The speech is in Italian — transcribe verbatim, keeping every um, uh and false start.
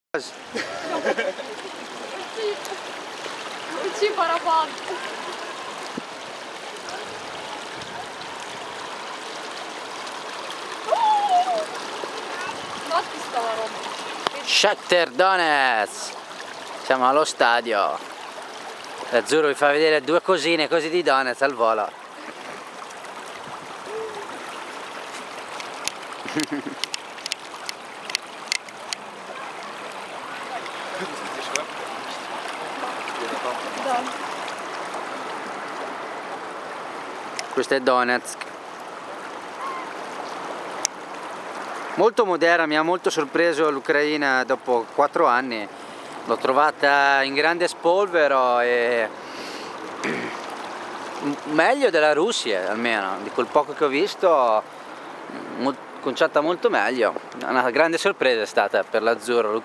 Ci barabam. Shakhtar Donetsk. Siamo allo stadio. L'azzurro vi fa vedere due cosine così di Donetsk al volo. Questo è Donetsk. Molto moderna, mi ha molto sorpreso l'Ucraina dopo quattro anni. L'ho trovata in grande spolvero e meglio della Russia, almeno di quel poco che ho visto, conciata molto meglio. Una grande sorpresa è stata per l'azzurro.